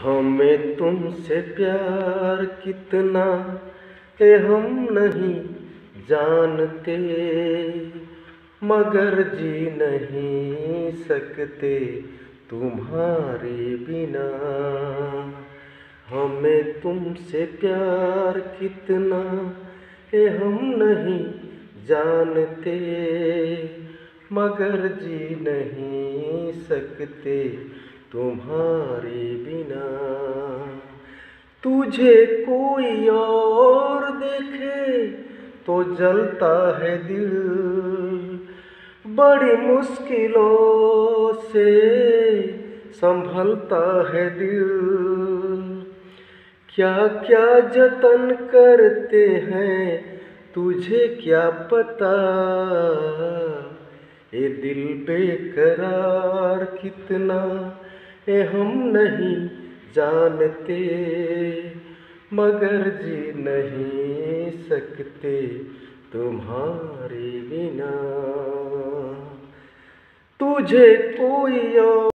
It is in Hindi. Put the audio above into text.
हमें तुमसे प्यार कितना है हम नहीं जानते, मगर जी नहीं सकते तुम्हारे बिना। हमें तुमसे प्यार कितना है हम नहीं जानते, मगर जी नहीं सकते तुम्हारे बिना। तुझे कोई और देखे तो जलता है दिल, बड़ी मुश्किलों से संभलता है दिल। क्या क्या जतन करते हैं तुझे क्या पता, ये दिल बेकरार कितना ये हम नहीं जानते, मगर जी नहीं सकते तुम्हारे बिना। तुझे कोई और